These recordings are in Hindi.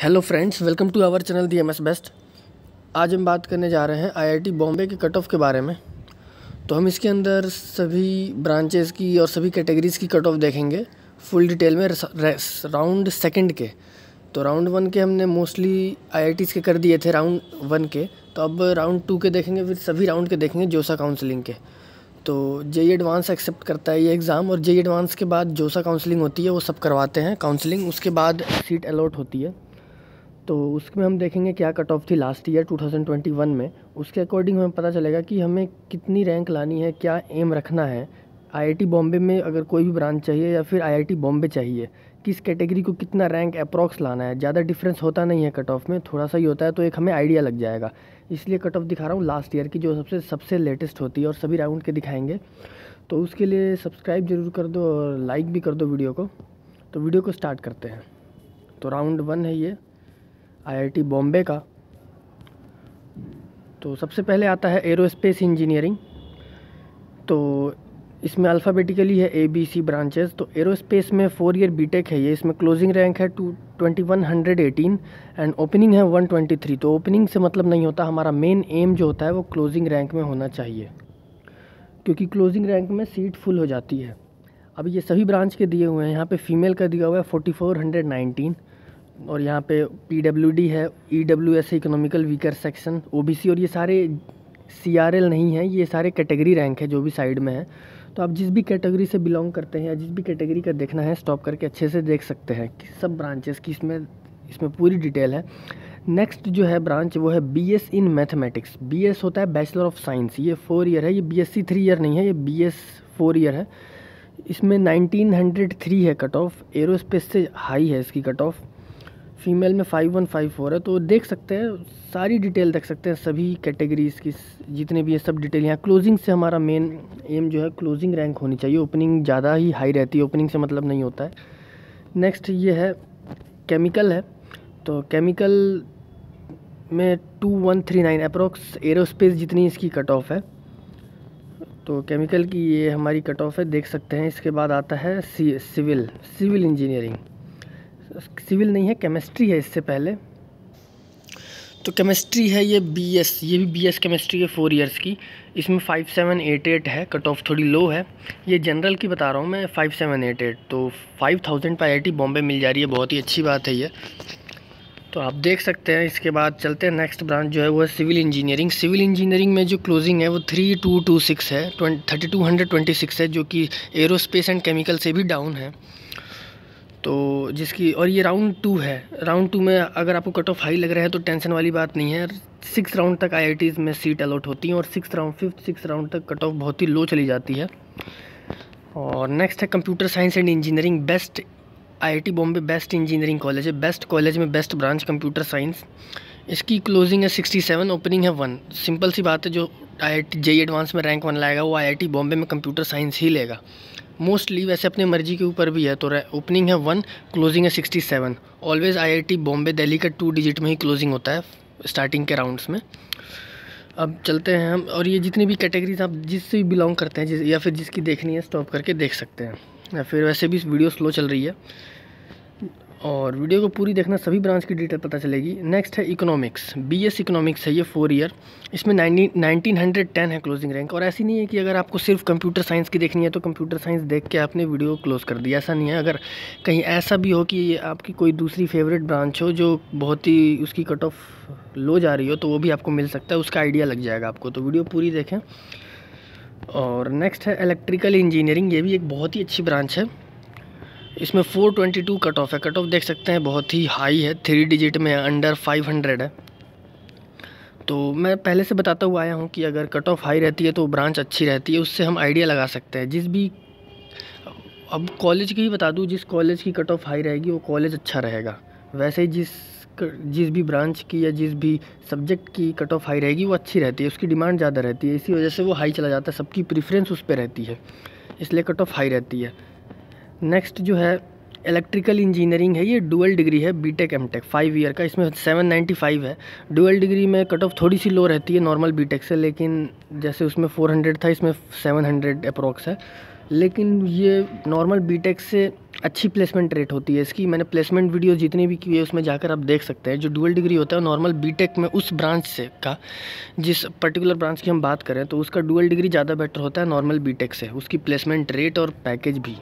Hello friends, welcome to our channel the MS best. आज हम बात करने जा रहे हैं आईआईटी बॉम्बे के कट ऑफ के बारे में। तो हम इसके अंदर सभी ब्रांचेस की और सभी कैटेगरीज़ की कट ऑफ देखेंगे फुल डिटेल में राउंड सेकंड के। तो राउंड वन के हमने मोस्टली आईआईटीज़ के कर दिए थे राउंड वन के, तो अब राउंड टू के देखेंगे, फिर सभी राउंड के देखेंगे जोसा काउंसलिंग के। तो जेई एडवांस एक्सेप्ट करता है ये एग्ज़ाम, और जेई एडवांस के बाद जोसा काउंसलिंग होती है, वो सब करवाते हैं काउंसलिंग, उसके बाद सीट अलॉट होती है। तो उसमें हम देखेंगे क्या कट ऑफ थी लास्ट ईयर 2021 में। उसके अकॉर्डिंग हमें पता चलेगा कि हमें कितनी रैंक लानी है, क्या एम रखना है। आईआईटी बॉम्बे में अगर कोई भी ब्रांच चाहिए या फिर आईआईटी बॉम्बे चाहिए, किस कैटेगरी को कितना रैंक अप्रॉक्स लाना है। ज़्यादा डिफरेंस होता नहीं है कट ऑफ में, थोड़ा सा ही होता है, तो एक हमें आइडिया लग जाएगा। इसलिए कट ऑफ दिखा रहा हूँ लास्ट ईयर की, जो सबसे लेटेस्ट होती है, और सभी राउंड के दिखाएंगे। तो उसके लिए सब्सक्राइब ज़रूर कर दो और लाइक भी कर दो वीडियो को। तो वीडियो को स्टार्ट करते हैं। तो राउंड वन है ये आईआईटी बॉम्बे का। तो सबसे पहले आता है एरोस्पेस इंजीनियरिंग। तो इसमें अल्फ़ाबेटिकली है ABC ब्रांचेस। तो एरोस्पेस में 4 ईयर बीटेक है ये। इसमें क्लोजिंग रैंक है 2118 एंड ओपनिंग है 123। तो ओपनिंग से मतलब नहीं होता, हमारा मेन एम जो होता है वो क्लोजिंग रैंक में होना चाहिए, क्योंकि क्लोजिंग रैंक में सीट फुल हो जाती है। अब ये सभी ब्रांच के दिए हुए हैं। यहाँ पे फीमेल का दिया हुआ है 4419, और यहाँ पे PWD है, EWS economical weaker section, OBC, और ये सारे CRL नहीं है, ये सारे कैटेगरी रैंक है जो भी साइड में है। तो आप जिस भी कैटेगरी से बिलोंग करते हैं या जिस भी कैटेगरी का देखना है, स्टॉप करके अच्छे से देख सकते हैं कि सब ब्रांचेस की इसमें पूरी डिटेल है। नेक्स्ट जो है ब्रांच वो है BS इन मैथमेटिक्स। BS होता है बैचलर ऑफ साइंस, ये 4 ईयर है। ये BSc 3 ईयर नहीं है, ये BS 4 ईयर है। इसमें 1903 है कट ऑफ, एरोस्पेस से हाई है इसकी कट ऑफ। फीमेल में 5154 है। तो देख सकते हैं, सारी डिटेल देख सकते हैं सभी कैटेगरीज़ की, जितने भी है सब डिटेल। यहाँ क्लोजिंग से हमारा मेन एम जो है क्लोजिंग रैंक होनी चाहिए। ओपनिंग ज़्यादा ही हाई रहती है, ओपनिंग से मतलब नहीं होता है। नेक्स्ट ये है केमिकल है। तो केमिकल में 2139 अप्रोक्स एरोस्पेस जितनी इसकी कट ऑफ है। तो केमिकल की ये हमारी कट ऑफ है, देख सकते हैं। इसके बाद आता है सिविल इंजीनियरिंग। सिविल नहीं है, केमिस्ट्री है इससे पहले। तो केमिस्ट्री है ये BS, ये भी BS केमिस्ट्री है 4 ईयर्स की। इसमें 5788 है, कट ऑफ थोड़ी लो है। ये जनरल की बता रहा हूँ मैं, 5788। तो 5000 पर आईआईटी बॉम्बे मिल जा रही है, बहुत ही अच्छी बात है ये। तो आप देख सकते हैं। इसके बाद चलते हैं, नेक्स्ट ब्रांच जो है वो है सिविल इंजीनियरिंग। सिविल इंजीनियरिंग में जो क्लोजिंग है वो 3226 है, 3226 है, जो कि एरोस्पेस एंड केमिकल से भी डाउन है। तो जिसकी, और ये राउंड 2 है। राउंड 2 में अगर आपको कट ऑफ हाई लग रहा है तो टेंशन वाली बात नहीं है। 6 राउंड तक आईआईटीज़ में सीट अलॉट होती हैं, और 5th राउंड तक कट ऑफ बहुत ही लो चली जाती है। और नेक्स्ट है computer science and engineering. Best IIT Bombay best engineering college है। बेस्ट कॉलेज में बेस्ट ब्रांच कंप्यूटर साइंस। इसकी क्लोजिंग है 67, ओपनिंग है 1। सिंपल सी बात है, जो आईआईटी जेई एडवांस में रैंक 1 लाएगा वो आईआईटी बॉम्बे में कंप्यूटर साइंस ही लेगा मोस्टली। वैसे अपनी मर्जी के ऊपर भी है। तो ओपनिंग है 1, क्लोजिंग है 67। ऑलवेज आईआईटी बॉम्बे दिल्ली का 2 डिजिट में ही क्लोजिंग होता है स्टार्टिंग के राउंड्स में। अब चलते हैं हम, और ये जितनी भी कैटेगरीज आप जिससे भी बिलोंग करते हैं, या फिर जिसकी देखनी है, स्टॉप करके देख सकते हैं। या फिर वैसे भी वीडियो स्लो चल रही है, और वीडियो को पूरी देखना, सभी ब्रांच की डिटेल पता चलेगी। नेक्स्ट है इकोनॉमिक्स। BS इकोनॉमिक्स है ये 4 ईयर। इसमें 1910 है क्लोजिंग रैंक। और ऐसी नहीं है कि अगर आपको सिर्फ कंप्यूटर साइंस की देखनी है तो कंप्यूटर साइंस देख के आपने वीडियो क्लोज कर दिया, ऐसा नहीं है। अगर कहीं ऐसा भी हो कि आपकी कोई दूसरी फेवरेट ब्रांच हो जो बहुत ही उसकी कट ऑफ लो जा रही हो, तो वो भी आपको मिल सकता है, उसका आइडिया लग जाएगा आपको। तो वीडियो पूरी देखें। और नेक्स्ट है इलेक्ट्रिकल इंजीनियरिंग। ये भी एक बहुत ही अच्छी ब्रांच है। इसमें 422 कट ऑफ है। कट ऑफ देख सकते हैं, बहुत ही हाई है, 3 डिजिट में, अंडर 500 है। तो मैं पहले से बताता हुआ आया हूँ कि अगर कट ऑफ हाई रहती है तो ब्रांच अच्छी रहती है, उससे हम आइडिया लगा सकते हैं। जिस भी, अब कॉलेज की ही बता दूँ, जिस कॉलेज की कट ऑफ हाई रहेगी वो कॉलेज अच्छा रहेगा। वैसे ही जिस भी ब्रांच की या जिस भी सब्जेक्ट की कट ऑफ हाई रहेगी वो अच्छी रहती है, उसकी डिमांड ज़्यादा रहती है, इसी वजह से वो हाई चला जाता है, सबकी प्रेफरेंस उस पर रहती है, इसलिए कट ऑफ हाई रहती है। नेक्स्ट जो है इलेक्ट्रिकल इंजीनियरिंग है। ये डुअल डिग्री है, बीटेक एमटेक 5 ईयर का। इसमें 795 है। डुअल डिग्री में कट ऑफ थोड़ी सी लो रहती है नॉर्मल बीटेक से, लेकिन जैसे उसमें 400 था, इसमें 700 अप्रोक्स है। लेकिन ये नॉर्मल बीटेक से अच्छी प्लेसमेंट रेट होती है इसकी। मैंने प्लेसमेंट वीडियो जितनी भी की है उसमें जाकर आप देख सकते हैं। जो डुअल डिग्री होता है नॉर्मल बीटेक में उस ब्रांच से का, जिस पर्टिकुलर ब्रांच की हम बात करें तो उसका डुअल डिग्री ज़्यादा बेटर होता है नॉर्मल बीटेक से, उसकी प्लेसमेंट रेट और पैकेज भी।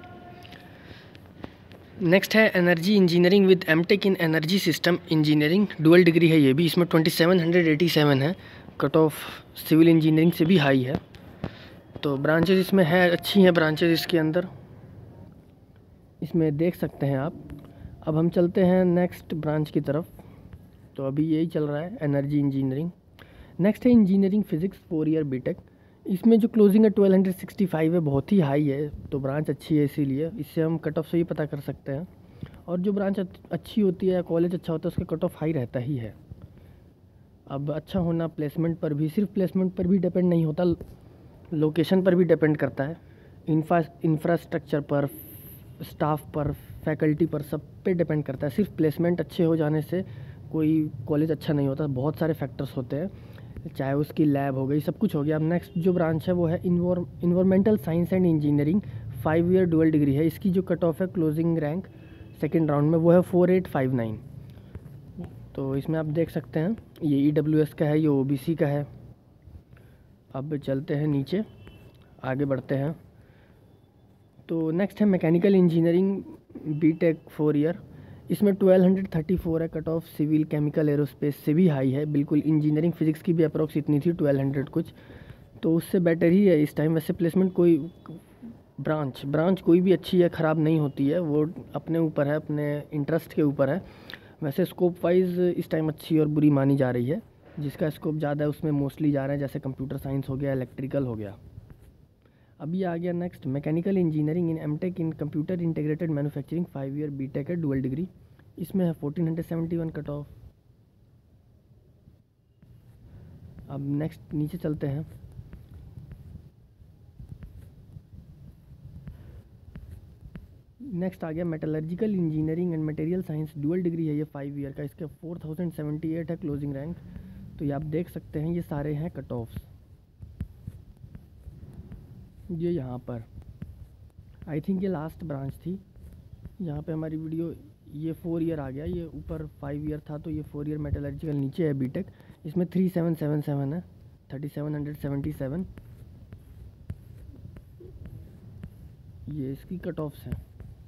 नेक्स्ट है energy engineering with MTech in energy system engineering, dual degree है ये भी। इसमें 2787 है, कट ऑफ सिविल इंजीनियरिंग से भी हाई है। तो ब्रांचेज इसमें है, अच्छी हैं ब्रांचेज इसके अंदर, इसमें देख सकते हैं आप। अब हम चलते हैं नेक्स्ट ब्रांच की तरफ। तो अभी यही चल रहा है एनर्जी इंजीनियरिंग। नेक्स्ट है इंजीनियरिंग फिज़िक्स 4 ईयर बीटेक। इसमें जो क्लोजिंग है 1265 है, बहुत ही हाई है। तो ब्रांच अच्छी है, इसीलिए इससे हम कट ऑफ से ही पता कर सकते हैं। और जो ब्रांच अच्छी होती है, कॉलेज अच्छा होता है, उसका कट ऑफ हाई रहता ही है। अब अच्छा होना प्लेसमेंट पर भी, सिर्फ प्लेसमेंट पर भी डिपेंड नहीं होता, लोकेशन पर भी डिपेंड करता है। इंफ्रास्ट्रक्चर पर, स्टाफ पर, फैकल्टी पर, सब पे डिपेंड करता है। सिर्फ प्लेसमेंट अच्छे हो जाने से कोई कॉलेज अच्छा नहीं होता, बहुत सारे फैक्टर्स होते हैं, चाहे उसकी लैब हो गई, सब कुछ हो गया। अब नेक्स्ट जो ब्रांच है वो है environmental science and engineering, 5 year dual degree है। इसकी जो कट ऑफ है क्लोजिंग रैंक सेकेंड राउंड में वो है 4859। तो इसमें आप देख सकते हैं ये EWS का है, ये OBC का है। अब चलते हैं नीचे, आगे बढ़ते हैं। तो नेक्स्ट है मैकेनिकल इंजीनियरिंग बीटेक 4 ईयर। इसमें 1234 है cut off, civil chemical aerospace से भी हाई है बिल्कुल। इंजीनियरिंग फिजिक्स की भी अप्रोक्स इतनी थी 1200 कुछ, तो उससे बेटर ही है इस टाइम। वैसे प्लेसमेंट कोई ब्रांच कोई भी अच्छी है, ख़राब नहीं होती है, वो अपने ऊपर है, अपने इंटरेस्ट के ऊपर है। वैसे स्कोप वाइज इस टाइम अच्छी और बुरी मानी जा रही है। जिसका स्कोप ज़्यादा है उसमें मोस्टली जा रहे हैं, जैसे कंप्यूटर साइंस हो गया, इलेक्ट्रिकल हो गया। अभी आ गया next mechanical engineering in MTech in computer integrated manufacturing, 5 year BTech है डुअल डिग्री। इसमें है 1471 कट ऑफ। अब नेक्स्ट नीचे चलते हैं। नेक्स्ट आ गया metallurgical engineering and material science, dual degree है ये 5 ईयर का। इसका 4078 है क्लोजिंग रैंक। तो ये आप देख सकते हैं, ये सारे हैं कट ऑफ्स। ये यहाँ पर आई थिंक ये लास्ट ब्रांच थी। यहाँ पे हमारी वीडियो, ये 4 ईयर आ गया, ये ऊपर 5 ईयर था, तो ये 4 ईयर मेटलर्जिकल नीचे है बीटेक। इसमें 3777 है, 3777 ये इसकी कट ऑफ्स हैं।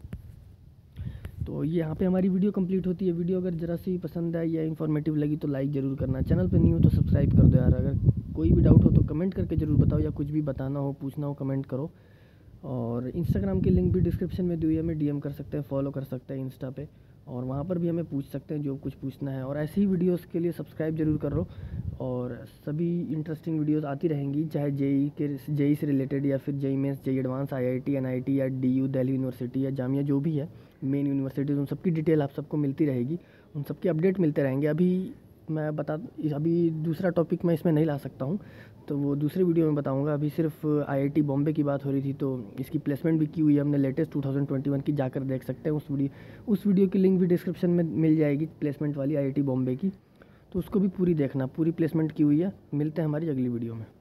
तो ये यहाँ पे हमारी वीडियो कंप्लीट होती है। वीडियो अगर ज़रा सी पसंद आई या इन्फॉर्मेटिव लगी तो लाइक ज़रूर करना। चैनल पे न्यू हो तो सब्सक्राइब कर दो यार। अगर कोई भी डाउट हो तो कमेंट करके ज़रूर बताओ, या कुछ भी बताना हो, पूछना हो, कमेंट करो। और इंस्टाग्राम की लिंक भी डिस्क्रिप्शन में दी हुई है, हमें DM कर सकते हैं, फॉलो कर सकते हैं इंस्टा पे, और वहाँ पर भी हमें पूछ सकते हैं जो कुछ पूछना है। और ऐसी ही वीडियोस के लिए सब्सक्राइब जरूर करो। और सभी इंटरेस्टिंग वीडियोस आती रहेंगी, चाहे जेई से रिलेटेड, या फिर JEE mains, JEE advance, IIT, NIT या DU दिल्ली यूनिवर्सिटी या जामिया, जो भी है मेन यूनिवर्सिटीज़, उन सबकी डिटेल आप सबको मिलती रहेगी, उन सबके अपडेट मिलते रहेंगे। अभी दूसरा टॉपिक मैं इसमें नहीं ला सकता हूँ, तो वो दूसरे वीडियो में बताऊंगा। अभी सिर्फ IIT बॉम्बे की बात हो रही थी, तो इसकी प्लेसमेंट भी की हुई है हमने लेटेस्ट 2021 की, जाकर देख सकते हैं। उस वीडियो की लिंक भी डिस्क्रिप्शन में मिल जाएगी, प्लेसमेंट वाली IIT बॉम्बे की, तो उसको भी पूरी देखना, पूरी प्लेसमेंट की हुई है। मिलते हैं हमारी अगली वीडियो में।